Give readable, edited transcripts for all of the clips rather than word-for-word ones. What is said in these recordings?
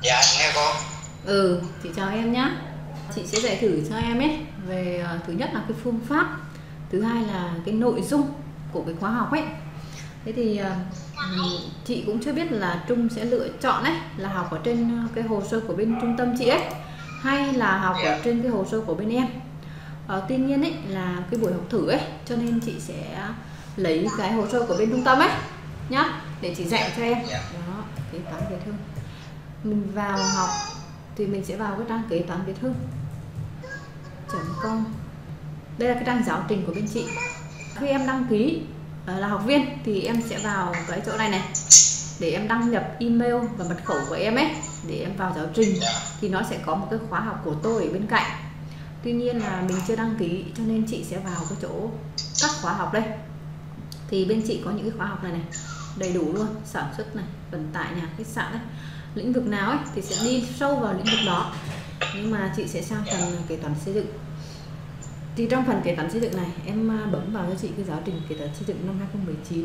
Dạ, nghe cô. Chị chào em nhé. Chị sẽ dạy thử cho em ấy về thứ nhất là cái phương pháp, thứ hai là cái nội dung của cái khóa học ấy. Thế thì chị cũng chưa biết là Trung sẽ lựa chọn ấy là học ở trên cái hồ sơ của bên trung tâm chị ấy, hay là học ở Dạ. trên cái hồ sơ của bên em. Tuy nhiên ấy là cái buổi học thử ấy, cho nên chị sẽ lấy cái hồ sơ của bên trung tâm ấy nhá, để chị dạy cho em. Dạ. Đó, kế toán Việt Hưng. Mình vào học thì mình sẽ vào cái trang kế toán Việt Hưng .com. Đây là cái trang giáo trình của bên chị. Khi em đăng ký là học viên thì em sẽ vào cái chỗ này này để em đăng nhập email và mật khẩu của em ấy, để em vào giáo trình. Thì nó sẽ có một cái khóa học của tôi ở bên cạnh. Tuy nhiên là mình chưa đăng ký, cho nên chị sẽ vào cái chỗ các khóa học đây. Thì bên chị có những cái khóa học này này đầy đủ luôn, sản xuất này, vận tải, nhà, khách sạn đấy, lĩnh vực nào ấy thì sẽ đi sâu vào lĩnh vực đó. Nhưng mà chị sẽ sang phần kế toán xây dựng. Thì trong phần kế toán xây dựng này em bấm vào cho chị cái giáo trình kế toán xây dựng năm 2019.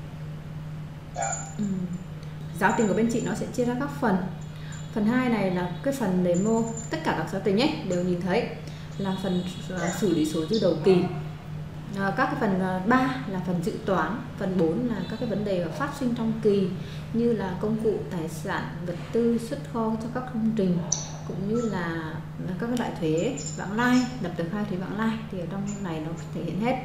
Giáo trình của bên chị nó sẽ chia ra các phần. Phần 2 này là cái phần demo, tất cả các giáo trình ấy đều nhìn thấy là phần xử lý số dư đầu kỳ. Các cái phần 3 là phần dự toán, phần 4 là các cái vấn đề phát sinh trong kỳ, như là công cụ, tài sản, vật tư, xuất kho cho các công trình, cũng như là các cái loại thuế vãng lai, lập tờ khai thuế vãng lai, thì ở trong này nó thể hiện hết.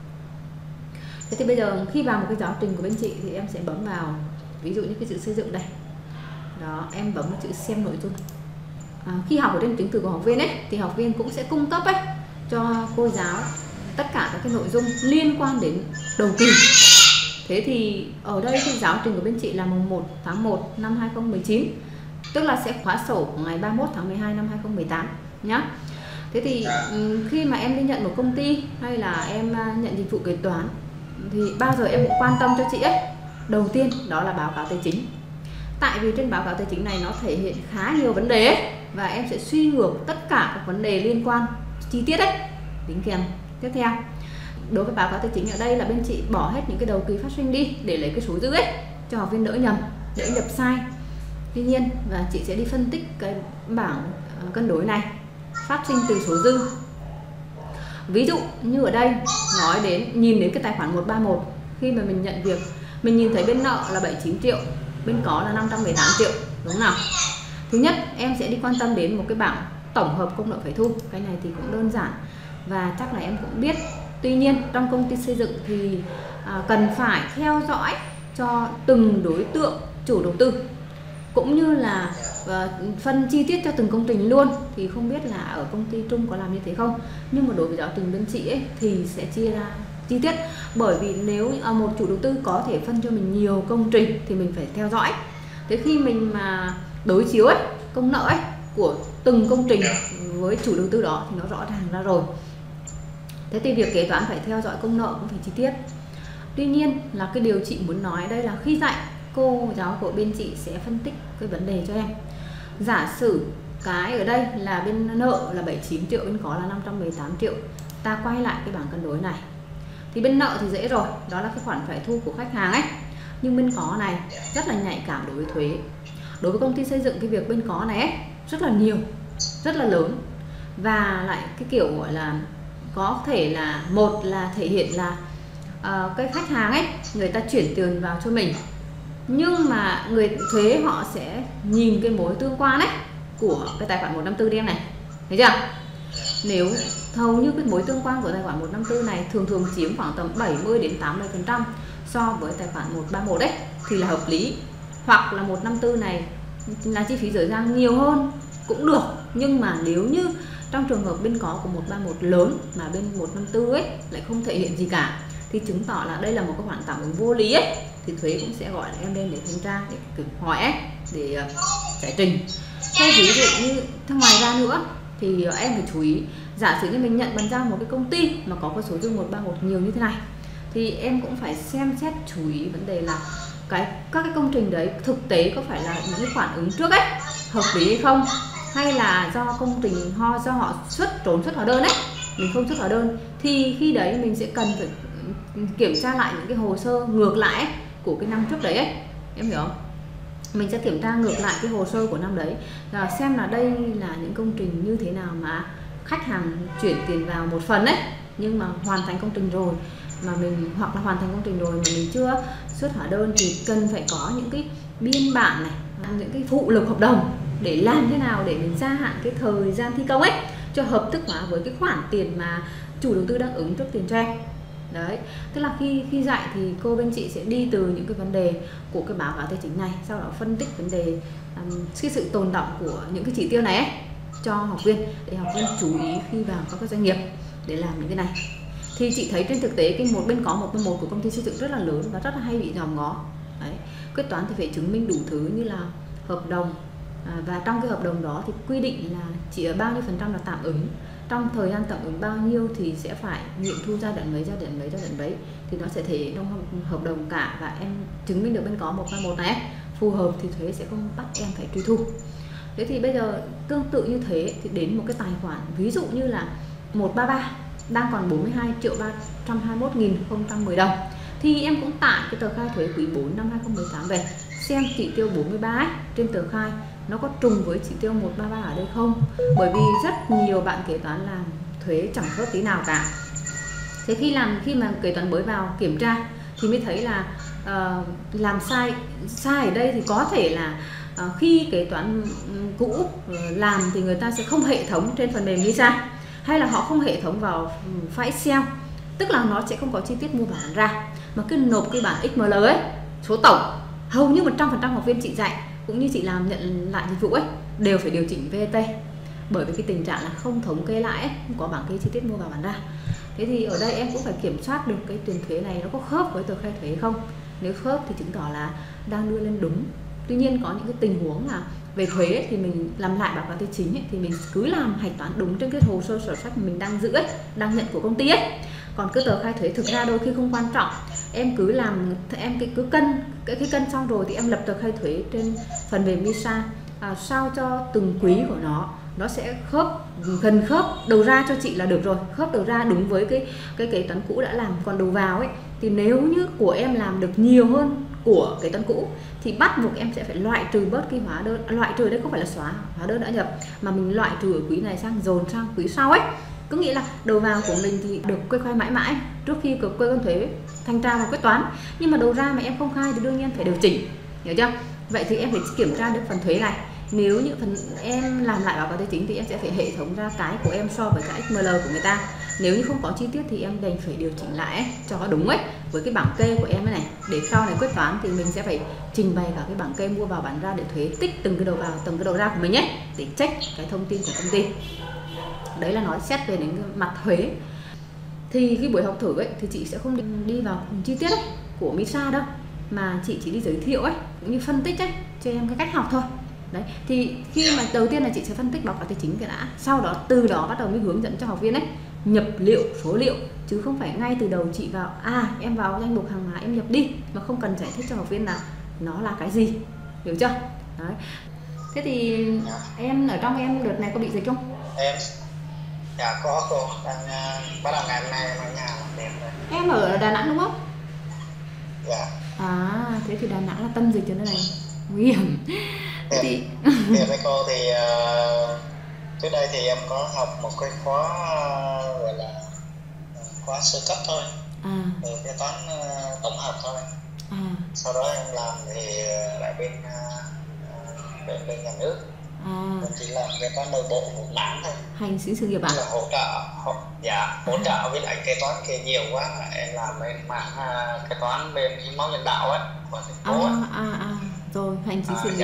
Thế thì bây giờ khi vào một cái giáo trình của bên chị thì em sẽ bấm vào, ví dụ như cái chữ xây dựng đây đó, em bấm vào chữ xem nội dung. Khi học ở trên chứng từ của học viên ấy thì học viên cũng sẽ cung cấp ấy cho cô giáo tất cả các cái nội dung liên quan đến đầu kỳ. Thế thì ở đây cái giáo trình của bên chị là mùng 1 tháng 1 năm 2019, tức là sẽ khóa sổ của ngày 31 tháng 12 năm 2018 nhá. Thế thì khi mà em đi nhận một công ty hay là em nhận dịch vụ kế toán thì bao giờ em cũng quan tâm cho chị ấy. Đầu tiên đó là báo cáo tài chính. Tại vì trên báo cáo tài chính này nó thể hiện khá nhiều vấn đề ấy, và em sẽ suy ngược tất cả các vấn đề liên quan chi tiết ấy đính kèm tiếp theo. Đối với báo cáo tài chính ở đây là bên chị bỏ hết những cái đầu kỳ phát sinh đi để lấy cái số dư ấy cho học viên đỡ nhầm, đỡ nhập sai. Tuy nhiên và chị sẽ đi phân tích cái bảng cân đối này phát sinh từ số dư. Ví dụ như ở đây nói đến, nhìn đến cái tài khoản 131, khi mà mình nhận việc mình nhìn thấy bên nợ là 79 triệu, bên có là 518 triệu, đúng không nào? Thứ nhất em sẽ đi quan tâm đến một cái bảng tổng hợp công nợ phải thu. Cái này thì cũng đơn giản và chắc là em cũng biết. Tuy nhiên trong công ty xây dựng thì cần phải theo dõi cho từng đối tượng chủ đầu tư, cũng như là phân chi tiết cho từng công trình luôn. Thì không biết là ở công ty Trung có làm như thế không, nhưng mà đối với giáo trình bên chị ấy thì sẽ chia ra chi tiết. Bởi vì nếu một chủ đầu tư có thể phân cho mình nhiều công trình thì mình phải theo dõi. Thế khi mình mà đối chiếu ấy, công nợ ấy của từng công trình với chủ đầu tư đó thì nó rõ ràng ra rồi. Thế thì việc kế toán phải theo dõi công nợ cũng phải chi tiết. Tuy nhiên là cái điều chị muốn nói đây là khi dạy, cô giáo của bên chị sẽ phân tích cái vấn đề cho em. Giả sử cái ở đây là bên nợ là 79 triệu, bên có là 518 triệu. Ta quay lại cái bảng cân đối này. Thì bên nợ thì dễ rồi, đó là cái khoản phải thu của khách hàng ấy. Nhưng bên có này rất là nhạy cảm đối với thuế. Đối với công ty xây dựng, cái việc bên có này ấy, rất là nhiều, rất là lớn. Và lại cái kiểu gọi là có thể là một là thể hiện là cái khách hàng ấy, người ta chuyển tiền vào cho mình, nhưng mà người thuế họ sẽ nhìn cái mối tương quan ấy của cái tài khoản 154 em này, thấy chưa? Nếu hầu như cái mối tương quan của tài khoản 154 này thường chiếm khoảng tầm 70 đến 80% so với tài khoản 131 đấy thì là hợp lý. Hoặc là 154 này là chi phí dở dang nhiều hơn cũng được, nhưng mà nếu như trong trường hợp bên có của 131 lớn mà bên 154 ấy lại không thể hiện gì cả thì chứng tỏ là đây là một cái khoản tạm ứng vô lý ấy, thì thuế cũng sẽ gọi là em lên để thanh tra, để hỏi ấy, để giải trình. Thế ví dụ như ngoài ra nữa thì em phải chú ý, giả sử như mình nhận bàn giao một cái công ty mà có cái số dư 131 nhiều như thế này thì em cũng phải xem xét chú ý vấn đề là các cái công trình đấy thực tế có phải là những cái khoản ứng trước ấy hợp lý hay không, hay là do công trình do họ trốn xuất hóa đơn ấy, mình không xuất hóa đơn, thì khi đấy mình sẽ cần phải kiểm tra lại những cái hồ sơ ngược lại ấy, của cái năm trước đấy ấy, em hiểu không? mình sẽ kiểm tra ngược lại cái hồ sơ của năm đấy, xem là đây là những công trình như thế nào mà khách hàng chuyển tiền vào một phần đấy, nhưng mà hoàn thành công trình rồi mà mình, hoặc là hoàn thành công trình rồi mà mình chưa xuất hóa đơn, thì cần phải có những cái biên bản này, những cái phụ lục hợp đồng để làm thế nào để mình gia hạn cái thời gian thi công ấy cho hợp thức hóa với cái khoản tiền mà chủ đầu tư đang ứng trước tiền cho em. Đấy, tức là khi dạy thì cô bên chị sẽ đi từ những cái vấn đề của cái báo cáo tài chính này, sau đó phân tích vấn đề cái sự tồn đọng của những cái chỉ tiêu này ấy cho học viên, để học viên chú ý khi vào các doanh nghiệp để làm những cái này. Thì chị thấy trên thực tế cái một bên có một bên một của công ty xây dựng rất là lớn và rất là hay bị nhòm ngó. Đấy, quyết toán thì phải chứng minh đủ thứ như là hợp đồng, và trong cái hợp đồng đó thì quy định là chỉ ở bao nhiêu % là tạm ứng, trong thời gian tạm ứng bao nhiêu thì sẽ phải nghiệm thu giai đoạn mấy, thì nó sẽ thể trong hợp đồng cả, và em chứng minh được bên có 131 này phù hợp thì thuế sẽ không bắt em phải truy thu. Thế thì bây giờ tương tự như thế thì đến một cái tài khoản ví dụ như là 133 đang còn 42.321.010 đồng, thì em cũng tải cái tờ khai thuế quý 4 năm 2018 về, xem chỉ tiêu 43 ấy, trên tờ khai nó có trùng với chỉ tiêu 133 ở đây không, bởi vì rất nhiều bạn kế toán làm thuế chẳng khớp tí nào cả. Thế khi mà kế toán mới vào kiểm tra thì mới thấy là làm sai ở đây thì có thể là khi kế toán cũ làm thì người ta sẽ không hệ thống trên phần mềm Lisa, hay là họ không hệ thống vào file Excel, tức là nó sẽ không có chi tiết mua bán ra, mà cứ nộp cái bản XML ấy, số tổng. Hầu như 100% học viên chị dạy cũng như chị làm nhận lại dịch vụ ấy đều phải điều chỉnh VAT, bởi vì cái tình trạng là không thống kê lại ấy, không có bảng kê chi tiết mua vào bán ra. Thế thì ở đây em cũng phải kiểm soát được cái tiền thuế này nó có khớp với tờ khai thuế không. Nếu khớp thì chứng tỏ là đang đưa lên đúng. Tuy nhiên có những cái tình huống là về thuế ấy, thì mình làm lại báo cáo tài chính ấy, thì mình cứ làm hạch toán đúng trên cái hồ sơ sổ sách mà mình đang giữ ấy, đang nhận của công ty ấy. Còn cái tờ khai thuế thực ra đôi khi không quan trọng, em cứ làm, em cứ cân cái cân xong rồi thì em lập tờ khai thuế trên phần mềm Lisa, sao cho từng quý của nó sẽ khớp, gần khớp đầu ra cho chị là được rồi, khớp đầu ra đúng với cái kế toán cũ đã làm. Còn đầu vào ấy thì nếu như của em làm được nhiều hơn của kế toán cũ thì bắt buộc em sẽ phải loại trừ bớt cái hóa đơn, loại trừ đấy không phải là xóa hóa đơn đã nhập, mà mình loại trừ ở quý này sang dồn sang quý sau ấy. Có nghĩa là đầu vào của mình thì được kê khai mãi mãi trước khi cơ quan thuế thanh tra và quyết toán, nhưng mà đầu ra mà em không khai thì đương nhiên phải điều chỉnh, hiểu chưa? Vậy thì em phải kiểm tra được phần thuế này. Nếu như phần em làm lại báo cáo tài chính thì em sẽ phải hệ thống ra cái của em so với cái XML của người ta. Nếu như không có chi tiết thì em đành phải điều chỉnh lại ấy, cho nó đúng ấy với cái bảng kê của em này, để sau này quyết toán thì mình sẽ phải trình bày cả cái bảng kê mua vào bán ra để thuế tích từng cái đầu vào từng cái đầu ra của mình nhé, để check cái thông tin của công ty. Đấy là nói xét về đến cái mặt thuế. Thì cái buổi học thử ấy thì chị sẽ không đi vào chi tiết ấy, của Misa đâu, mà chị chỉ đi giới thiệu ấy cũng như phân tích ấy cho em cái cách học thôi. Đấy, thì khi mà đầu tiên là chị sẽ phân tích báo cáo tài chính cái đã, sau đó từ đó bắt đầu mới hướng dẫn cho học viên ấy nhập liệu, số liệu, chứ không phải ngay từ đầu chị vào em vào danh mục hàng hóa em nhập đi mà không cần giải thích cho học viên là nó là cái gì, hiểu chưa? Đấy. Thế thì em ở trong em đợt này có bị dịch không? Em có cô, đang bắt đầu ngày hôm nay ở nhà làm đẹp rồi. Em ở Đà Nẵng đúng không? Dạ. Thế thì Đà Nẵng là tâm dịch cho nó này, nguy hiểm. Thì với cô thì trước đây thì em có học một cái khóa gọi là khóa sơ cấp thôi, về kế toán tổng hợp thôi. Sau đó em làm thì lại bên nhà nước, em chỉ làm kế toán nội bộ một mảng thôi, hành chính sự nghiệp là hỗ trợ với lại kế toán kia nhiều quá, em làm bên mảng kế toán bên hiến máu nhân đạo ấy của thành phố ấy. Rồi hành chính sự nghiệp.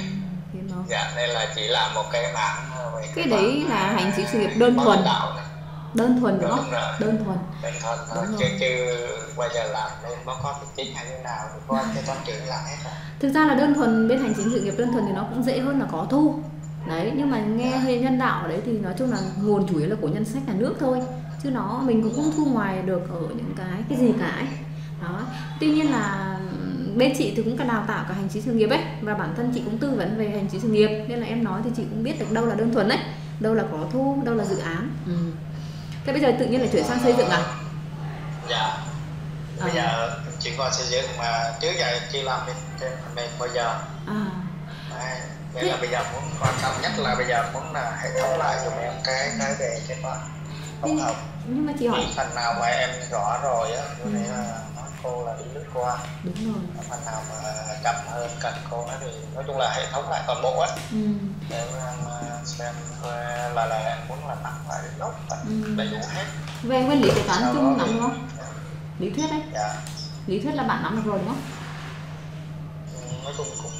Dạ, đây là chỉ là một cái mảng về cái đấy là hành chính sự nghiệp đơn thuần. Đơn thuần đúng không? Đơn thuần thôi, chứ bây giờ làm lên báo cáo tài chính hay như nào thì có kế toán trưởng làm hết rồi. Thực ra là đơn thuần, bên hành chính sự nghiệp đơn thuần thì nó cũng dễ hơn là có thu. Đấy, nhưng mà nghe hơi nhân đạo ở đấy thì nói chung là nguồn chủ yếu là của ngân sách nhà nước thôi, chứ mình cũng không thu ngoài được ở những cái gì cả ấy. Đó. Tuy nhiên là bên chị thì cũng cả đào tạo cả hành chính sự nghiệp ấy, và bản thân chị cũng tư vấn về hành chính sự nghiệp, nên là em nói thì chị cũng biết được đâu là đơn thuần đấy, đâu là có thu, đâu là dự án. Thế bây giờ tự nhiên là chuyển sang xây dựng à? Dạ. Bây giờ chuyển qua xây dựng mà trước giờ chưa làm trên phần mềm bao giờ. Nên là bây giờ muốn quan trọng nhất là bây giờ muốn là hệ thống lại cho em cái về cái tổng hợp. Nhưng mà chị hỏi phần nào mà em rõ rồi á, có thể là nói cô là đi lướt qua. Đúng rồi. Phần nào mà chậm hơn cần cô nói thì nói chung là hệ thống lại toàn bộ á. Để em xem là em muốn là nắm lại đến gốc đầy đủ hết. Về nguyên lý kế toán chung nắm đúng không? Lý thuyết đấy. Dạ. Lý thuyết là bạn nắm được rồi đúng không? Nói chung cũng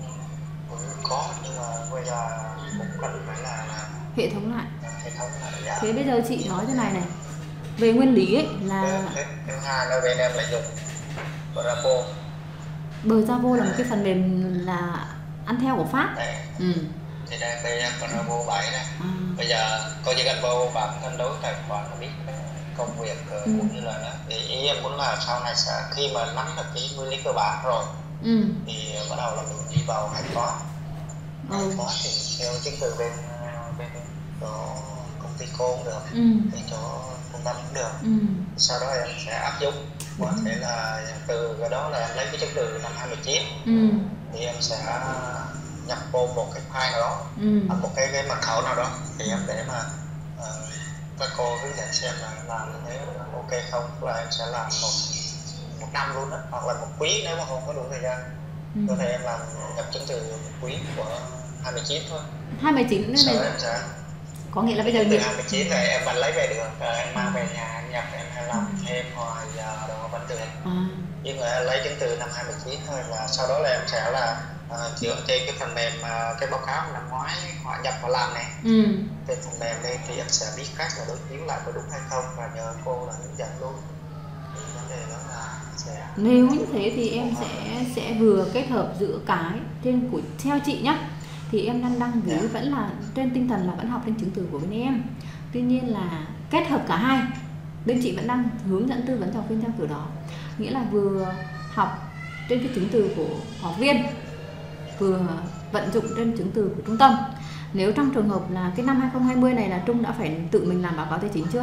có, nhưng mà bây giờ cũng cần phải là hệ thống lại. Dạ. Thế bây giờ chị nói thế này này, về nguyên lý ấy là thứ hai là bên em lại dùng Bravo. Bravo là một cái phần mềm là ăn theo của Pháp. Thì đây bên em Bravo 7 này. Bây giờ cô chỉ cần vô bản thân đối tài khoản biết công việc cũng như là đó. Thì ý em muốn là sau này sẽ khi mà nắm được cái nguyên lý cơ bản rồi thì bắt đầu là mình đi vào hạch toán. Hạch toán thì theo chứng từ bên chỗ công ty cô cũng được, bên chỗ trung tâm cũng được. Sau đó em sẽ áp dụng, có thể là từ cái đó là em lấy cái chứng từ năm 2019 thì em sẽ nhập vô một cái file nào đó, một cái mật khẩu nào đó thì em để mà các cô hướng dẫn xem là làm như thế ok không, là em sẽ làm một năm luôn đó, hoặc là một quý nếu mà không có đủ thời gian. Có thể em làm nhập chứng từ một quý của 29 thôi. 29 nên sau đó em sẽ có nghĩa là bây giờ từ 29 này em vẫn lấy về được, em mang về nhà em nhập, em làm thêm hoặc giờ đó vẫn được. Nhưng mà lấy chứng từ năm 29 thôi, là sau đó là em sẽ là dựa trên cái phần mềm cái báo cáo năm ngoái họ nhập vào làm này, trên phần mềm đây thì em sẽ biết cách là đối chiếu lại có đúng hay không và nhờ cô là hướng dẫn luôn. Thì vấn đề đó là nếu như thế thì em sẽ vừa kết hợp giữa cái trên của theo chị nhá, thì em đang gửi vẫn là trên tinh thần là vẫn học trên chứng từ của bên em, tuy nhiên là kết hợp cả hai. Bên chị vẫn đang hướng dẫn tư vấn cho học viên theo kiểu đó, nghĩa là vừa học trên cái chứng từ của học viên, vừa vận dụng trên chứng từ của trung tâm. Nếu trong trường hợp là cái năm 2020 này là Trung đã phải tự mình làm báo cáo tài chính chưa?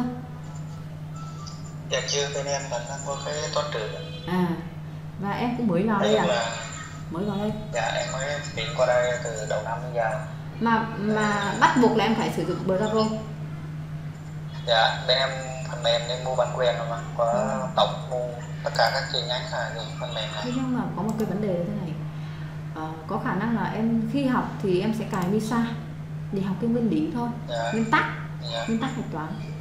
Dạ chưa, bên em vẫn đang có cái toán trừ. Và em cũng mới vào đây mới vào đây. Dạ em mới chuyển qua đây từ đầu năm đến giờ. Mà bắt buộc là em phải sử dụng Bravo. Dạ bên em phần mềm nên mua bản quyền rồi mà, có tổng mua tất cả các chi nhánh là dùng phần mềm này. Thế nhưng mà có một cái vấn đề thế này, có khả năng là em khi học thì em sẽ cài MISA để học cái nguyên lý thôi, nguyên tắc hạch toán.